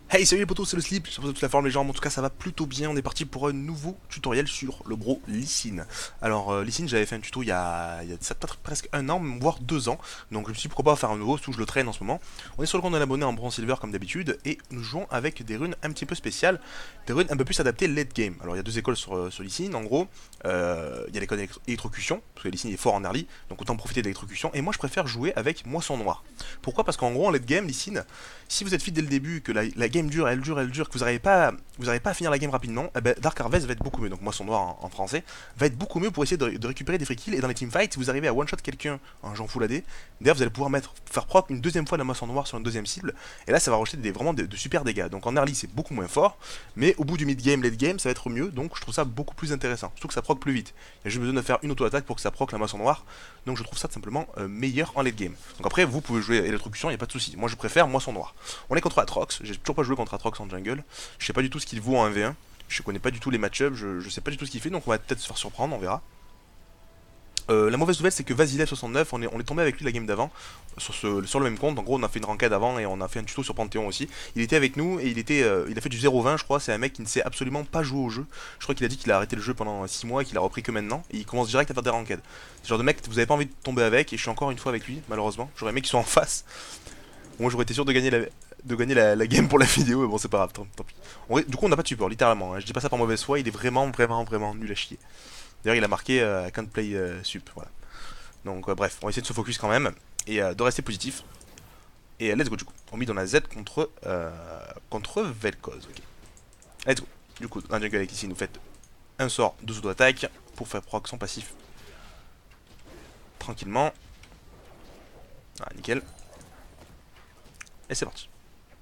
Hey, salut les potos, c'est le Slip, j'espère que toute la forme les gens, en tout cas ça va plutôt bien, on est parti pour un nouveau tutoriel sur le bro Lee Sin. Alors Lee Sin, j'avais fait un tuto il y a ça peut-être presque un an, voire 2 ans, donc je me suis dit pourquoi pas faire un nouveau, surtout je le traîne en ce moment. On est sur le compte d'un abonné en bronze silver comme d'habitude, et nous jouons avec des runes un petit peu spéciales, des runes un peu plus adaptées late game. Alors il y a deux écoles sur Lee Sin, en gros, il y a l'école électrocution, parce que Lee Sin est fort en early, donc autant profiter de l'électrocution, et moi je préfère jouer avec moisson noire. Pourquoi? Parce qu'en gros en late game, Lee Sin, si vous êtes fit dès le début, que la game dure, elle dure, elle dure, que vous n'arrivez pas à finir la game rapidement, eh ben, Dark Harvest va être beaucoup mieux, donc moi son noir en français, va être beaucoup mieux pour essayer de récupérer des free kills. Et dans les teamfights, si vous arrivez à one-shot quelqu'un en jouant full AD, d'ailleurs vous allez pouvoir faire proc une deuxième fois la moisson noire sur une deuxième cible, et là ça va rejeter vraiment de super dégâts. Donc en early c'est beaucoup moins fort, mais au bout du mid-game, late-game, ça va être mieux, donc je trouve ça beaucoup plus intéressant, surtout que ça proc plus vite. Il y a juste besoin de faire une auto-attaque pour que ça proc la moisson noire, donc je trouve ça tout simplement meilleur en late-game. Donc après, vous pouvez jouer électrocution, il n'y a pas de souci. Moi je préfère moisson noire. On est contre Atrox, j'ai toujours pas joué contre Atrox en jungle. Je sais pas du tout ce qu'il vaut en 1v1. Je connais pas du tout les match-ups, je sais pas du tout ce qu'il fait, donc on va peut-être se faire surprendre, on verra. La mauvaise nouvelle c'est que Vasilev69, on est tombé avec lui la game d'avant, sur le même compte. En gros on a fait une ranked avant et on a fait un tuto sur Panthéon aussi. Il était avec nous et il a fait du 0-20 je crois, c'est un mec qui ne sait absolument pas jouer au jeu. Je crois qu'il a dit qu'il a arrêté le jeu pendant 6 mois et qu'il a repris que maintenant, et il commence direct à faire des ranked. C'est le genre de mec que vous avez pas envie de tomber avec, et je suis encore une fois avec lui malheureusement. J'aurais aimé qu'il soit en face. Moi j'aurais été sûr de gagner la game pour la vidéo, mais bon c'est pas grave, tant pis. Du coup on n'a pas de support, littéralement, hein. Je dis pas ça par mauvaise foi, il est vraiment nul à chier. D'ailleurs il a marqué can't play sup, voilà. Donc bref, on va essayer de se focus quand même, et de rester positif. Et let's go du coup, on met dans la Z contre Vel'Koz, ok. Let's go. Du coup, un jungle avec ici, nous faites un sort de auto-attaque pour faire proc son passif. Tranquillement. Ah nickel. Et c'est parti.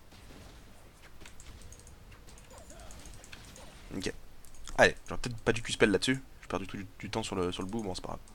Nickel. Allez, j'aurais peut-être pas du Q-spell là-dessus. Je perds du temps sur le bout, bon c'est pas grave.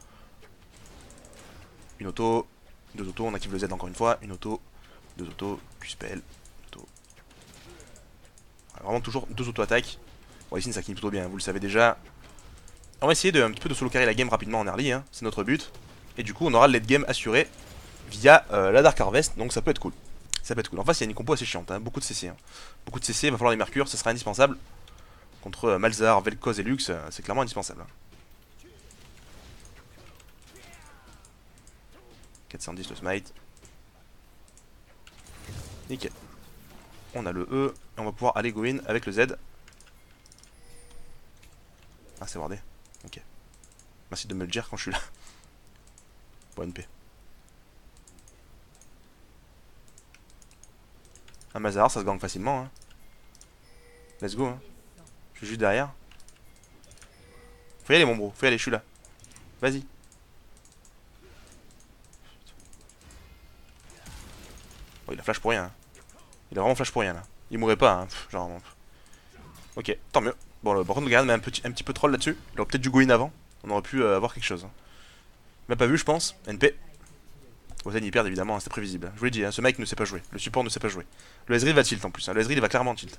Une auto, deux autos, on active le Z encore une fois, une auto, deux autos, Q-spell, auto. Vraiment toujours deux auto-attaques. Bon ici ça kill plutôt bien, vous le savez déjà. On va essayer un petit peu de solo carry la game rapidement en early, hein. C'est notre but. Et du coup on aura le late game assuré via la Dark Harvest, donc ça peut être cool. Ça peut être cool. En face il y a une compo assez chiante, hein. Beaucoup de CC. Hein. Beaucoup de CC, il va falloir les mercures, ça sera indispensable. Contre Malzahar, Vel'Koz et Lux, c'est clairement indispensable. Hein. 410 le smite. Nickel. On a le E, et on va pouvoir aller go in avec le Z. Ah c'est wardé. Ok. Merci de me le dire quand je suis là. Bon NP. Un Malzahar ça se gank facilement. Hein. Let's go. Hein. Je suis juste derrière. Faut y aller mon bro, faut y aller, je suis là. Vas-y. Oh, il a flash pour rien. Hein. Il a vraiment flash pour rien là. Il mourrait pas, hein. Genre. Ok, tant mieux. Bon, par contre, le Garen met un petit peu troll là-dessus. Il aurait peut-être dû go in avant. On aurait pu avoir quelque chose. Hein. Il m'a pas vu, je pense. NP. Wozen il perd évidemment, hein, c'était prévisible. Je vous l'ai dit, hein, ce mec ne sait pas jouer. Le support ne sait pas jouer. Le Ezreal va tilt en plus. Hein. Le Ezreal il va clairement tilt.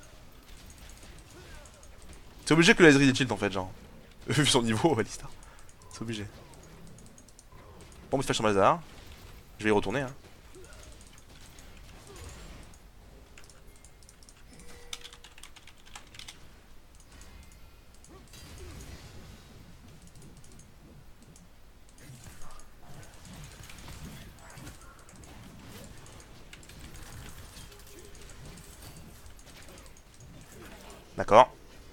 C'est obligé que le Ezreal tilt en fait, genre. Vu son niveau, Alistar. C'est obligé. Bon, il flash sur Malzahar. Je vais y retourner. Hein. D'accord.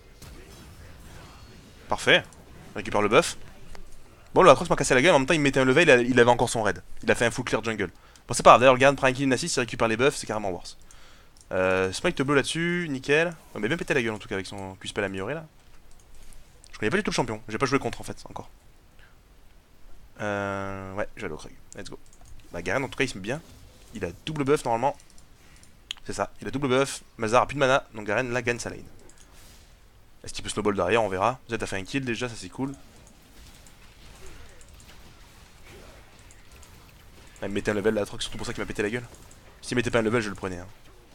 Parfait. On récupère le buff. Bon, le Atrox m'a cassé la gueule, en même temps il mettait un level, il avait encore son raid. Il a fait un full clear jungle. Bon, c'est pas grave, d'ailleurs, le Garen prend un kill, une assist, il récupère les buffs, c'est carrément worse. Smite bleu là-dessus, nickel. On m'a bien pété la gueule en tout cas avec son Q-spell amélioré là. Je connais pas du tout le champion, j'ai pas joué contre en fait encore. Ouais, je vais aller au Krug, let's go. Bah, Garen en tout cas il se met bien. Il a double buff normalement. C'est ça, il a double buff. Malzahar a plus de mana, donc Garen là gagne sa lane. Est-ce qu'il peut snowball derrière, on verra. Vous a fait un kill déjà, ça c'est cool. Ah, il me mettait un level là, c'est surtout pour ça qu'il m'a pété la gueule. S'il mettait pas un level, je le prenais. Hein.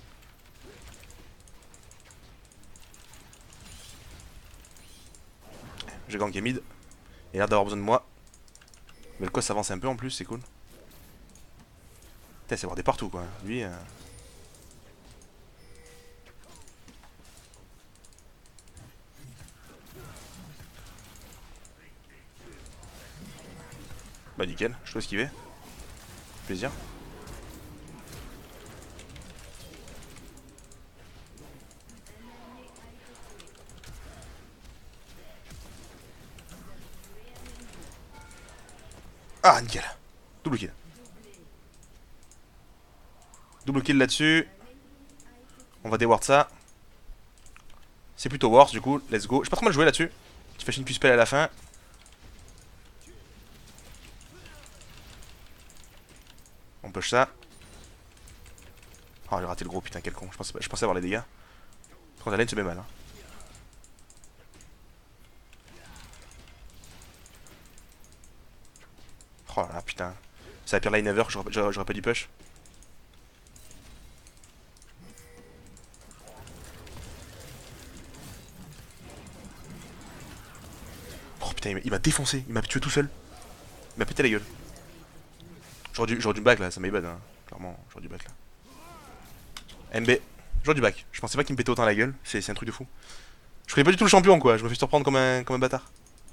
J'ai ganké mid. Il a l'air d'avoir besoin de moi. Mais le quoi s'avance un peu en plus, c'est cool. Putain, c'est voir des partout quoi. Lui. Bah nickel, je peux esquiver. Plaisir. Ah nickel. Double kill. Double kill là-dessus. On va déward ça. C'est plutôt worse du coup, let's go. J'ai pas trop mal joué là-dessus. Tu fais une Q-spell à la fin. On push ça. Oh j'ai raté le gros, putain quel con. Je pensais avoir les dégâts. Par contre la lane se met mal. Hein. Oh là là putain. C'est la pire lane ever, j'aurais pas dû push. Oh putain il m'a défoncé, il m'a tué tout seul. Il m'a pété la gueule. J'aurais dû back là, ça m'a bad hein. Clairement, j'aurais dû back là. MB, j'aurais dû back. Je pensais pas qu'il me pétait autant la gueule, c'est un truc de fou. Je connais pas du tout le champion quoi, je me fais surprendre comme un bâtard.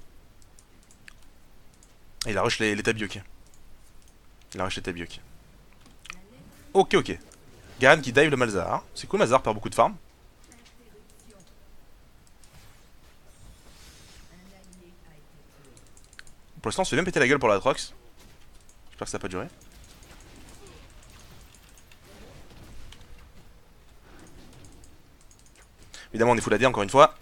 Et il a rush les tabi, ok. Il a rush les tabi, ok. Ok, ok. Garen qui dive le Malzahar. C'est cool, Malzahar perd beaucoup de farm. Pour l'instant, on se fait bien péter la gueule pour la Trox. J'espère que ça va pas durer. Évidemment, on est full AD encore une fois.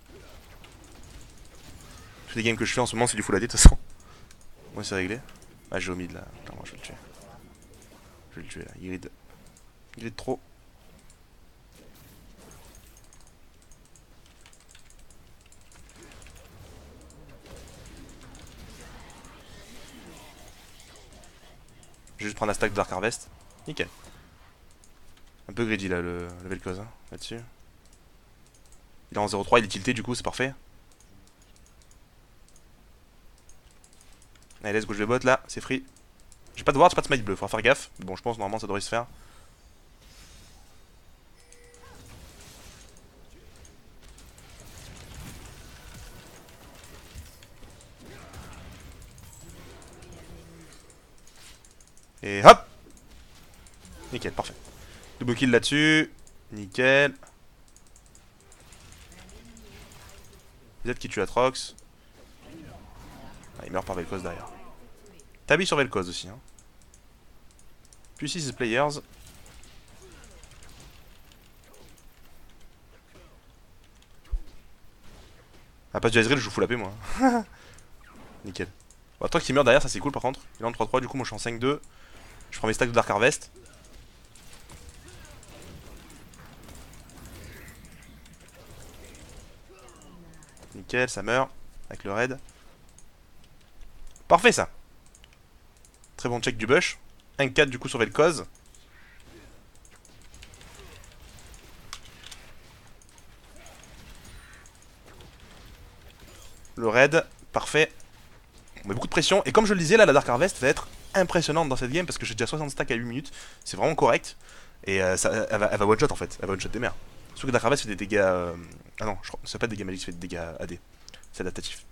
Tous les games que je fais en ce moment, c'est du full AD de toute façon. Ouais, c'est réglé. Ah, j'ai au mid là. Clairement, je vais le tuer. Je vais le tuer là. Il grid trop. Je vais juste prendre un stack de Dark Harvest. Nickel. Un peu greedy là, le Vel'Koz hein, là-dessus. Il est en 0-3, il est tilté du coup, c'est parfait. Allez, let's go, je vais bot là, c'est free. J'ai pas de ward, j'ai pas de smite bleu, faudra faire gaffe. Mais bon, je pense normalement ça devrait se faire. Et hop! Nickel, parfait. Double kill là-dessus. Nickel. Z qui tue Atrox. Ah, il meurt par Vel'Koz derrière. Tabi sur Vel'Koz aussi. Hein. Puis 6 players. Ah, pas du Ezreal, je joue full AP moi. Nickel. Bon, Atrox qui meurt derrière, ça c'est cool par contre. Il est en 3-3, du coup moi je suis en 5-2. Je prends mes stacks de Dark Harvest. Nickel, ça meurt. Avec le raid. Parfait ça. Très bon check du Bush. 1-4 du coup sur Vel'Koz. Le raid, parfait. On met beaucoup de pression. Et comme je le disais, là, la Dark Harvest va être impressionnante dans cette game parce que j'ai déjà 60 stacks à 8 minutes. C'est vraiment correct. Et elle va one-shot en fait. Elle va one-shot des mers. Surtout que Dark Harvest fait des dégâts. Ah non, je crois. C'est pas des dégâts magiques, ça fait des dégâts AD. C'est adaptatif.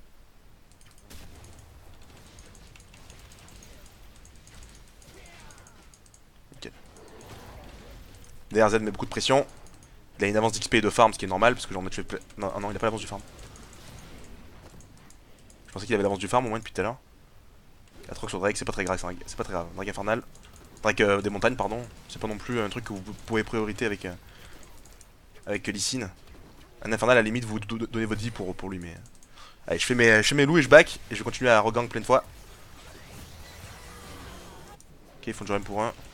Ok. DRZ met beaucoup de pression. Il a une avance d'XP et de farm, ce qui est normal parce que j'en ai tué. Non, non, il a pas l'avance du farm. Je pensais qu'il avait l'avance du farm au moins depuis tout à l'heure. La troc sur Drake, c'est pas très grave, c'est pas très grave. Drake infernal. Drake des montagnes, pardon. C'est pas non plus un truc que vous pouvez priorité avec Lee Sin. Un infernal, à la limite, vous donnez votre vie pour lui, mais. Allez, je fais mes loups et je back. Et je vais continuer à regang plein de fois. Ok, il faut que je rem pour un.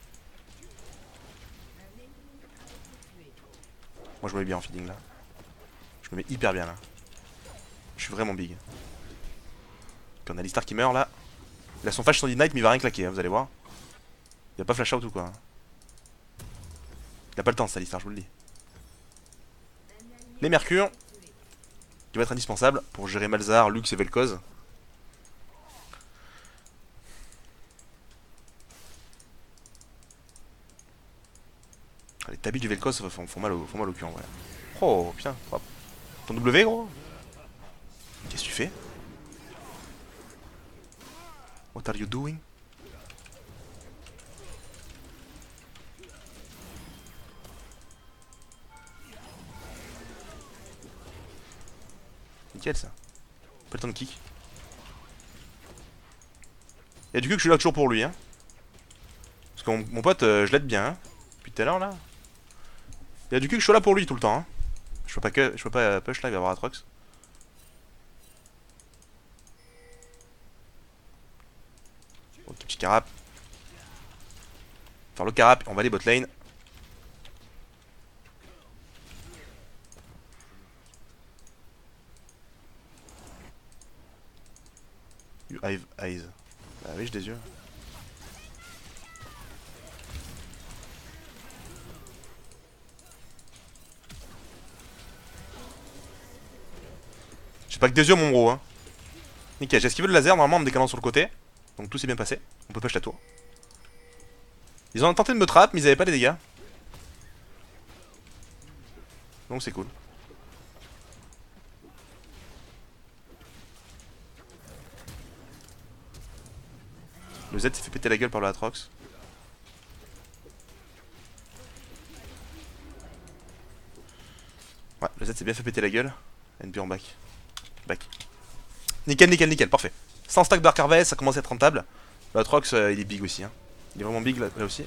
Moi, je me mets bien en feeding là. Je me mets hyper bien là. Je suis vraiment big. Puis on a Alistar qui meurt là. Il a son flash sur Ignite, mais il va rien claquer, hein, vous allez voir. Il va pas flash out ou quoi. Hein. Il a pas le temps, ça, Alistar, je vous le dis. Les Mercures. Qui va être indispensable pour gérer Malzahar, Lux et Vel'Koz. Les tabis du Vel'Koz font mal au cul en vrai. Oh putain, hop. Ton W gros. Qu'est-ce que tu fais? What are you doing? Nickel ça. Pas le temps de kick. Et du coup que je suis là toujours pour lui hein. Parce que mon pote je l'aide bien hein. Depuis tout à l'heure là. Il a du coup que je suis là pour lui tout le temps hein. Je peux pas push là, il va y avoir Atrox. Ok, petit carap. Faire le carap, on va aller bot lane. You have eyes. Bah oui, j'ai des yeux. J'ai pas que des yeux mon bro hein. Nickel, j'ai esquivé le laser normalement en me décalant sur le côté. Donc tout s'est bien passé. On peut push la tour. Ils ont tenté de me trap mais ils avaient pas les dégâts. Donc c'est cool. Le Z s'est fait péter la gueule par le Atrox. Ouais, le Z s'est bien fait péter la gueule. NP en back. Back. Nickel, nickel, nickel, parfait. 100 stack Dark Harvest, ça commence à être rentable. Le Atrox, il est big aussi. Hein. Il est vraiment big là aussi.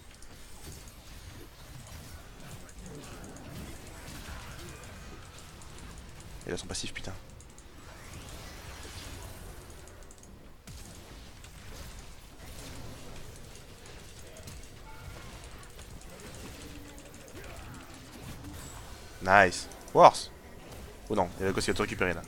Et là son passif, putain. Nice. Worse. Oh non, il y a la gosse qui va tout récupérer là.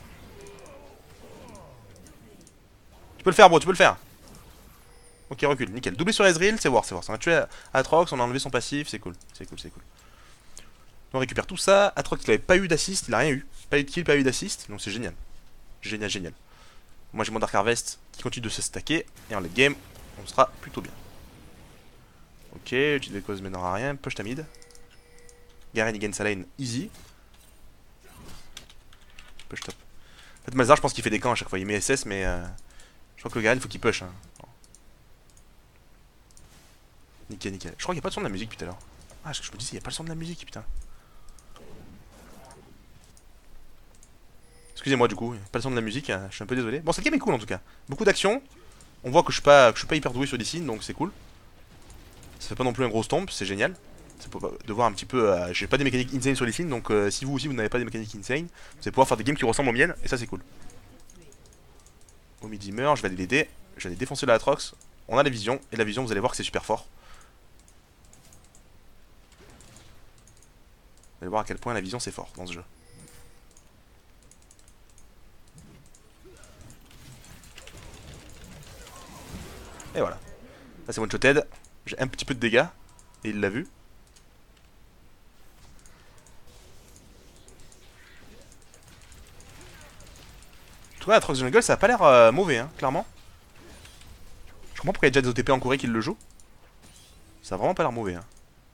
Tu peux le faire bro, tu peux le faire. Ok, recule, nickel. Doublé sur Ezreal, c'est worse, c'est worse. On a tué Atrox, on a enlevé son passif, c'est cool. C'est cool, c'est cool. On récupère tout ça. Atrox il avait pas eu d'assist, il a rien eu. Pas eu de kill, pas eu d'assist, donc c'est génial. Génial, génial. Moi j'ai mon Dark Harvest qui continue de se stacker. Et en late game, on sera plutôt bien. Ok, utilise cause mais n'aura rien. Push ta mid. Garen il gagne sa lane easy. Push top. En fait Malzar je pense qu'il fait des camps à chaque fois. Il met SS mais je crois que le Garen il faut qu'il push. Hein. Nickel, nickel. Je crois qu'il n'y a pas de son de la musique depuis tout à l'heure. Ah, je me disais, il n'y a pas le son de la musique, putain. Excusez-moi du coup, pas le son de la musique, je suis un peu désolé. Bon, cette game est cool en tout cas. Beaucoup d'action. On voit que je suis pas hyper doué sur des signes, donc c'est cool. Ça fait pas non plus un gros stomp, c'est génial. C'est pour de voir un petit peu. J'ai pas des mécaniques insane sur les signes, donc si vous aussi vous n'avez pas des mécaniques insane, vous allez pouvoir faire des games qui ressemblent aux miennes, et ça c'est cool. Au midi meurt, je vais aller l'aider. Je vais aller défoncer la Atrox. On a la vision, et la vision vous allez voir que c'est super fort. Vous allez voir à quel point la vision c'est fort dans ce jeu. Et voilà. Là c'est one-shoted. J'ai un petit peu de dégâts. Et il l'a vu. En tout cas, la Atrox Jungle ça a pas l'air mauvais, hein, clairement. Je comprends pourquoi il y a déjà des OTP en Corée qui le jouent. Ça a vraiment pas l'air mauvais. Hein.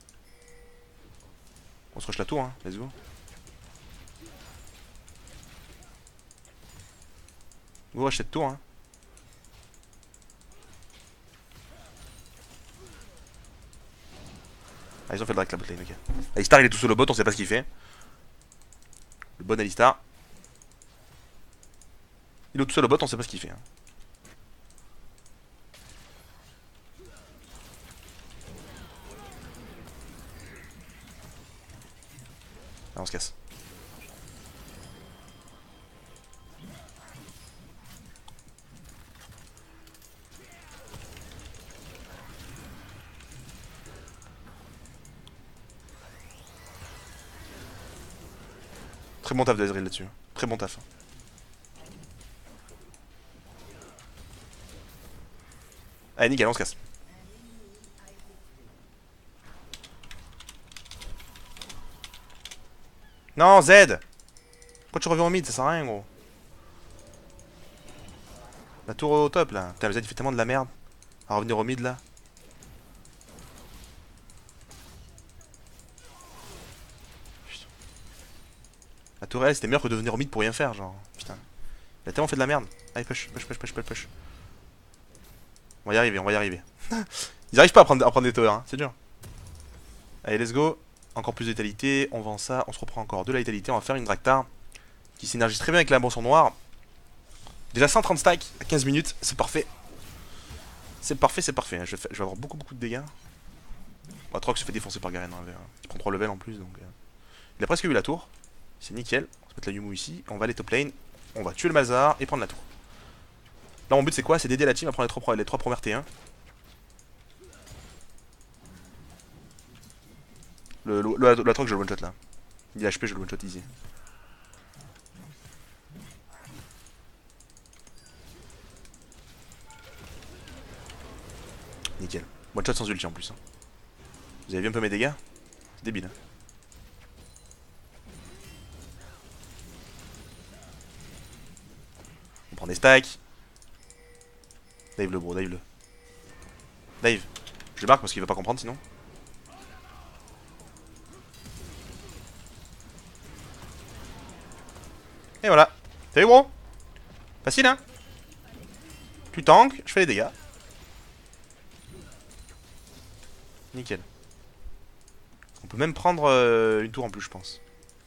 On se rush la tour, hein, let's go. Go rush cette tour, hein. Ah, ils ont fait le drag la botlane, ok. Alistar il est tout seul au bot, on sait pas ce qu'il fait. Le bon Alistar. Il est tout seul au bot, on sait pas ce qu'il fait. Hein. Ah, on se casse. Très bon taf d'Ezreal là-dessus. Très bon taf. Allez, nickel, on se casse. Non, Z! Pourquoi tu reviens au mid? Ça sert à rien, gros. La tour au top, là. Putain, le Z il fait tellement de la merde. À revenir au mid, là. Putain. La tour L, c'était meilleur que de venir au mid pour rien faire, genre. Putain. Il a tellement fait de la merde. Allez, push, push, push, push, push, push. On va y arriver, on va y arriver. Ils arrivent pas à prendre des towers, hein. C'est dur. Allez, let's go. Encore plus de vitalité. On vend ça. On se reprend encore de la vitalité. On va faire une Draktar qui synergise très bien avec la boisson noire. Déjà 130 stacks à 15 minutes. C'est parfait. C'est parfait, c'est parfait. Je vais avoir beaucoup de dégâts. Bon, Atrox se fait défoncer par Garen. Hein. Il prend 3 levels en plus. Donc, il a presque eu la tour. C'est nickel. On va se mettre la Yumu ici. On va aller top lane. On va tuer le Malzahar et prendre la tour. Là, mon but, c'est quoi? C'est d'aider la team à prendre les 3 premières T1. Le Atrox, je le one-shot là. Il est HP, je le one-shot easy. Nickel. One-shot sans ulti en plus. Hein. Vous avez vu un peu mes dégâts? C'est débile. Hein. On prend des stacks. Dave le bro, Dave le. Dave. Je le marque parce qu'il va pas comprendre sinon. Et voilà. T'as vu gros? Facile hein? Tu tankes, je fais les dégâts. Nickel. On peut même prendre une tour en plus je pense.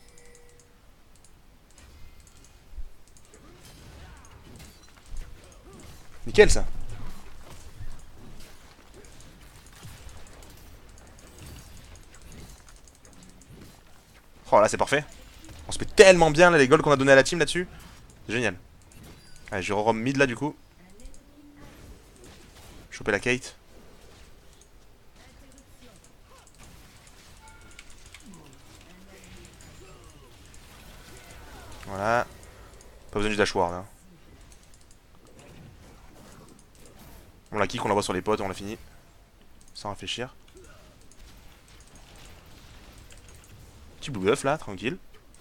Nickel ça. Oh là c'est parfait. On se met tellement bien là, les golds qu'on a donné à la team là-dessus. C'est génial. Allez je re mid là du coup. Choper la Kate. Voilà. Pas besoin du dash ward hein. On la kick, on la voit sur les potes, on l'a fini. Sans réfléchir. Petit blue buff là, tranquille.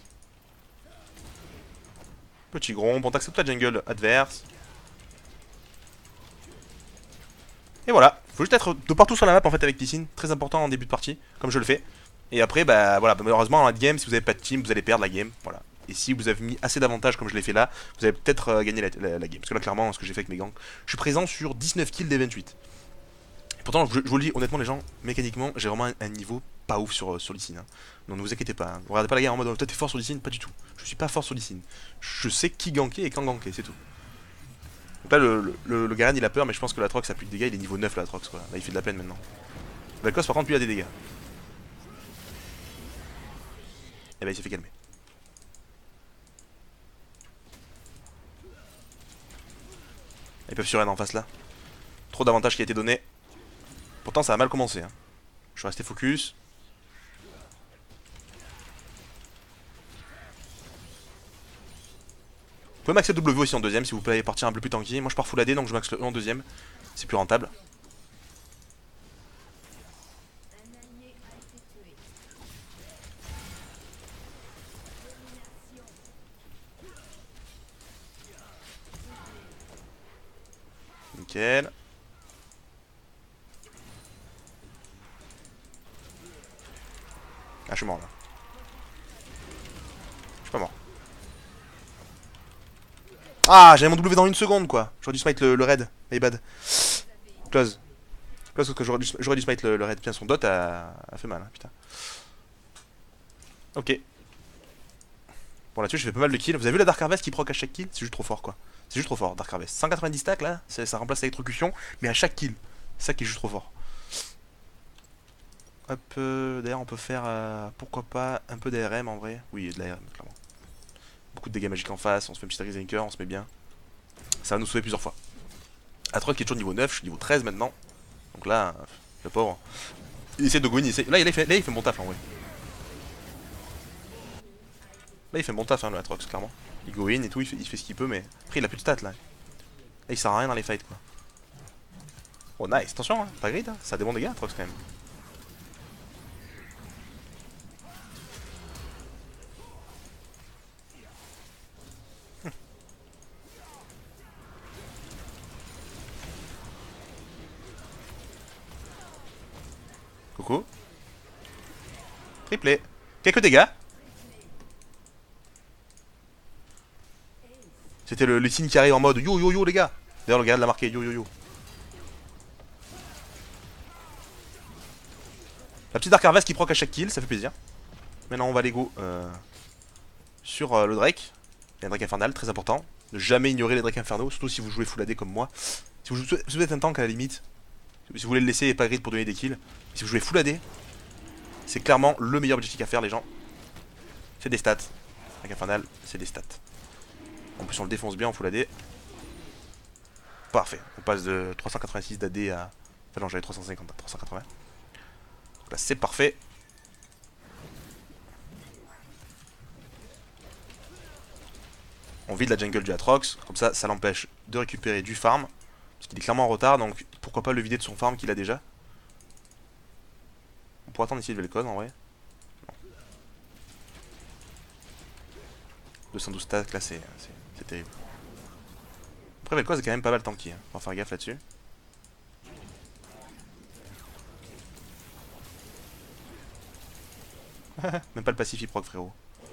Petit gromp, on t'accepte la jungle adverse. Et voilà, faut juste être de partout sur la map en fait avec Lee, très important en début de partie, comme je le fais. Et après, bah voilà, malheureusement en late game, si vous avez pas de team, vous allez perdre la game, voilà. Et si vous avez mis assez d'avantages comme je l'ai fait là, vous allez peut-être gagner la game. Parce que là, clairement, ce que j'ai fait avec mes gangs, je suis présent sur 19 kills des 28. Et pourtant, je vous le dis honnêtement, les gens, mécaniquement, j'ai vraiment un niveau pas ouf sur Lee Sin. Hein. Donc ne vous inquiétez pas, hein. Vous regardez pas la game en mode toi t'es fort sur Lee Sin, pas du tout. Je suis pas fort sur Lee Sin. Je sais qui ganker et quand ganker, c'est tout. Donc là, le Garen il a peur, mais je pense que l'Atrox a plus de dégâts, il est niveau 9 l'Atrox quoi. Là, il fait de la peine maintenant. Vel'Koz par contre, lui a des dégâts. Et bah, il s'est fait calmer. Ils peuvent sur N en face là. Trop d'avantages qui a été donné. Pourtant, ça a mal commencé. Hein. Je suis resté focus. Vous pouvez maxer W aussi en deuxième si vous voulez partir un peu plus tanky. Moi je pars full AD donc je max le E en deuxième. C'est plus rentable. Nickel. Ah je suis mort là. Je suis pas mort. Ah j'avais mon W dans une seconde quoi. J'aurais dû smite le raid. My bad. Close. Close parce que j'aurais dû smite le raid. Putain son dot a fait mal hein, putain. Ok. Bon là-dessus j'ai fait pas mal de kills. Vous avez vu la Dark Harvest qui proc à chaque kill? C'est juste trop fort quoi. C'est juste trop fort Dark Harvest. 190 stacks là, ça remplace l'électrocution, mais à chaque kill. C'est ça qui est juste trop fort. Hop, d'ailleurs on peut faire, pourquoi pas, un peu d'ARM en vrai. Oui, de l'ARM clairement. Beaucoup de dégâts magiques en face, on se fait un petit Razer, on se met bien. Ça va nous sauver plusieurs fois. Atrox qui est toujours niveau 9, je suis niveau 13 maintenant. Donc là, le pauvre. Il essaie de go in, là il fait bon taf en vrai. Là il fait bon taf hein, le Atrox clairement. Il go in et tout, il fait ce qu'il peut mais après il a plus de stats là. Là il sert à rien dans les fights quoi. Oh nice, attention hein, pas grid hein, ça a des bons dégâts Atrox quand même. Coucou. Triplé. Quelques dégâts. C'était le signe qui arrive en mode yo yo yo les gars. D'ailleurs le gars l'a marqué yo yo yo. La petite Dark Harvest qui proc à chaque kill, ça fait plaisir. Maintenant on va aller go sur le Drake. Il y a un Drake infernal, très important. Ne jamais ignorer les Drakes infernaux, surtout si vous jouez full AD comme moi. Si vous êtes un tank à la limite, si vous voulez le laisser et pas grid pour donner des kills, si vous jouez full AD, c'est clairement le meilleur objectif à faire les gens. C'est des stats. Drake infernal, c'est des stats. En plus on le défonce bien en full AD. Parfait, on passe de 386 d'AD à... Enfin non, j'avais 350 à 380. Donc là c'est parfait. On vide la jungle du Atrox, comme ça, ça l'empêche de récupérer du farm. Parce qu'il est clairement en retard, donc pourquoi pas le vider de son farm qu'il a déjà. On pourrait attendre ici de Vel'Koz en vrai. Non. 212 stats, là c'est terrible. Après Vel'Koz est quand même pas mal tanky, hein. Faut faire gaffe là-dessus. Même pas le passif il proc frérot.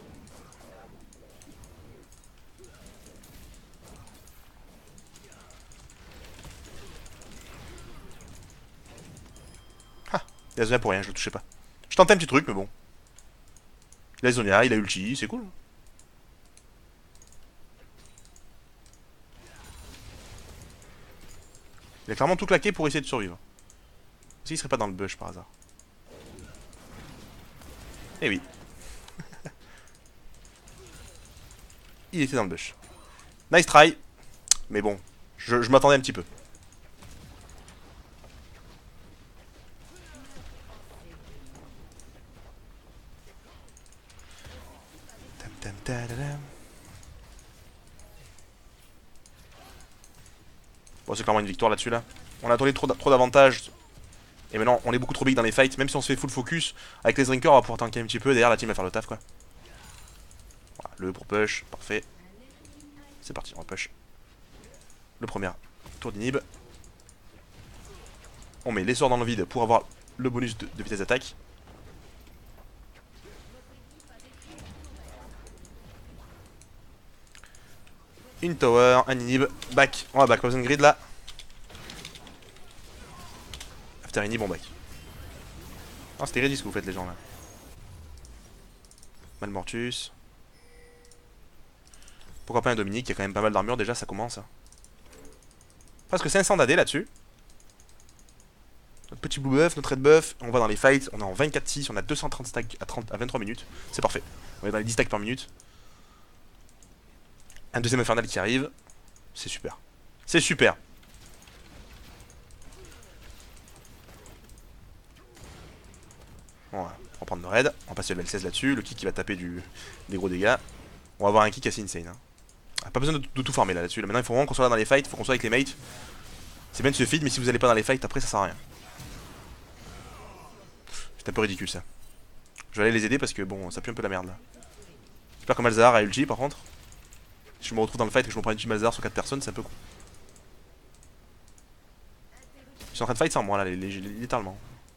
Il a Zonia pour rien, je le touchais pas. Je tentais un petit truc, mais bon. Il a Zonia, il a ulti, c'est cool. Il a clairement tout claqué pour essayer de survivre. S'il serait pas dans le bush par hasard. Eh oui. Il était dans le bush. Nice try. Mais bon, je m'attendais un petit peu. Bon, c'est clairement une victoire là-dessus là. On a donné trop d'avantages. Et maintenant, on est beaucoup trop big dans les fights. Même si on se fait full focus, avec les drinkers, on va pouvoir tanker un petit peu. Derrière, la team va faire le taf quoi. Voilà, le pour push, parfait. C'est parti, on va push. Le premier tour d'inhib. On met les sorts dans le vide pour avoir le bonus de vitesse d'attaque. Une tower, un inhib, back. On va back, pas besoin de grid là. After inhib, on back. Oh, c'était ready ce que vous faites les gens là. Malmortus. Pourquoi pas un Dominique, il y a quand même pas mal d'armure déjà, ça commence. Presque 500 d'AD là-dessus. Notre petit blue buff, notre red buff, on va dans les fights, on est en 24-6, on a 230 stacks à 23 minutes. C'est parfait. On est dans les 10 stacks par minute. Un deuxième infernal qui arrive. C'est super. C'est super. Bon, on va prendre le raid. On va passer le level 16 là-dessus. Le kick qui va taper des gros dégâts. On va avoir un kick assez insane. Hein. Ah, pas besoin de tout farmer là-dessus. Là, maintenant, il faut vraiment qu'on soit là dans les fights. Il faut qu'on soit avec les mates. C'est bien de se feed, mais si vous allez pas dans les fights, après ça sert à rien. C'est un peu ridicule ça. Je vais aller les aider parce que bon, ça pue un peu la merde là. J'espère que Malzahar a ulti par contre. Si je me retrouve dans le fight et que je me prends une ulti Malzahar sur 4 personnes, c'est un peu con. Ils sont en train de fight sans moi là, littéralement.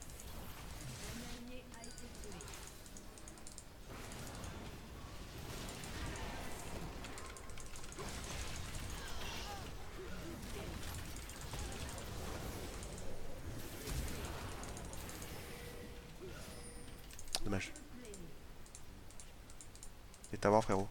Dommage. Et t'as voir frérot.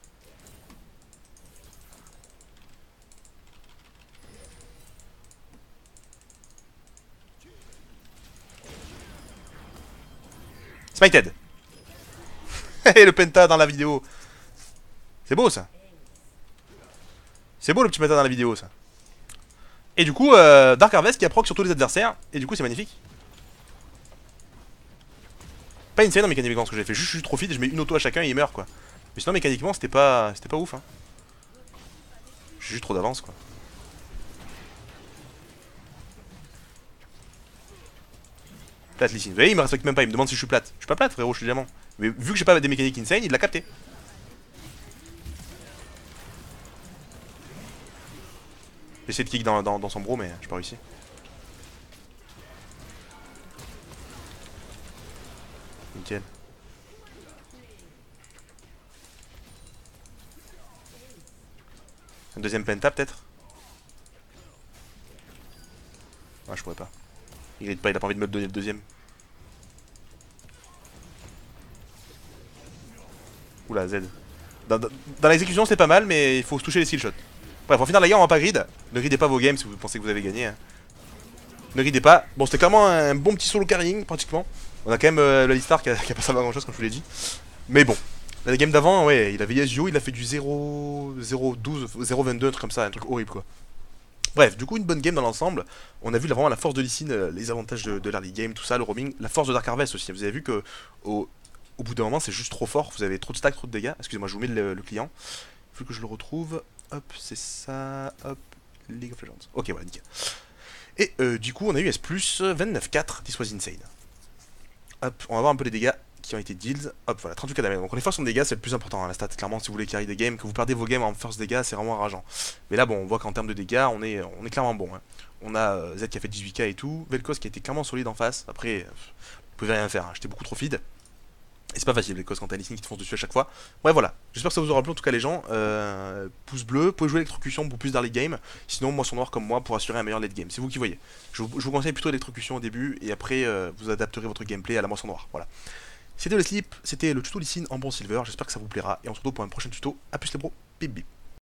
Smited. Et le penta dans la vidéo. C'est beau ça. C'est beau le petit penta dans la vidéo ça. Et du coup, Dark Harvest qui approche sur tous les adversaires. Et du coup, c'est magnifique. Pas insane mécaniquement ce que j'ai fait. Juste, je suis trop fit et je mets une auto à chacun et il meurt quoi. Mais sinon, mécaniquement, c'était pas ouf. Hein. J'ai juste trop d'avance quoi. Plate Lee Sin. Vous voyez, il me respecte même pas. Il me demande si je suis plate. Je suis pas plate, frérot, je suis diamant. Mais vu que j'ai pas des mécaniques insane, il l'a capté. J'ai essayé de kick dans son bro, mais j'ai pas réussi. Nickel. Un deuxième penta peut-être. Ah, je pourrais pas. Il gride pas, il a pas envie de me donner le deuxième. Oula, Z. Dans l'exécution, c'est pas mal, mais il faut se toucher les skill shots. Bref, en finir, les gars, on va pas grid. Ne gridez pas vos games si vous pensez que vous avez gagné. Hein. Ne gridez pas. Bon, c'était clairement un bon petit solo carrying, pratiquement. On a quand même le Listar qui a pas servi à grand chose, comme je vous l'ai dit. Mais bon. La game d'avant, ouais, il avait Yasuo, il a fait du 0, 0,12, 0,22, un truc comme ça, un truc horrible quoi. Bref, du coup, une bonne game dans l'ensemble. On a vu là, vraiment la force de Lee Sin, les avantages de l'early game, tout ça, le roaming, la force de Dark Harvest aussi. Vous avez vu que au bout d'un moment, c'est juste trop fort. Vous avez trop de stack, trop de dégâts. Excusez-moi, je vous mets le client. Il faut que je le retrouve. Hop, c'est ça. Hop, League of Legends. Ok, voilà, nickel. Et du coup, on a eu S+, 29-4, this was insane. Hop, on va voir un peu les dégâts qui ont été deals. Hop, voilà, 38 damage. Donc on est force en dégâts, c'est le plus important, hein, la stat. Clairement, si vous voulez carry des games, que vous perdez vos games en force dégâts, c'est vraiment rageant. Mais là, bon, on voit qu'en termes de dégâts, on est clairement bon. Hein. On a Z qui a fait 18k et tout, Vel'Koz qui a été clairement solide en face. Après, vous pouvez rien faire, hein. J'étais beaucoup trop feed. Et c'est pas facile, Vel'Koz, quand t'as Lee Sin qui te fonce dessus à chaque fois. Ouais, voilà. J'espère que ça vous aura plu, en tout cas, les gens. Pouce bleu, vous pouvez jouer l'électrocution pour plus d'early game. Sinon, moisson noir comme moi pour assurer un meilleur late game. C'est vous qui voyez. Je vous conseille plutôt l'électrocution au début et après, vous adapterez votre gameplay à la moisson noire. Voilà. C'était le slip, c'était le tuto Lee Sin en bon silver. J'espère que ça vous plaira. Et on se retrouve pour un prochain tuto. A plus les bros. Bip bip.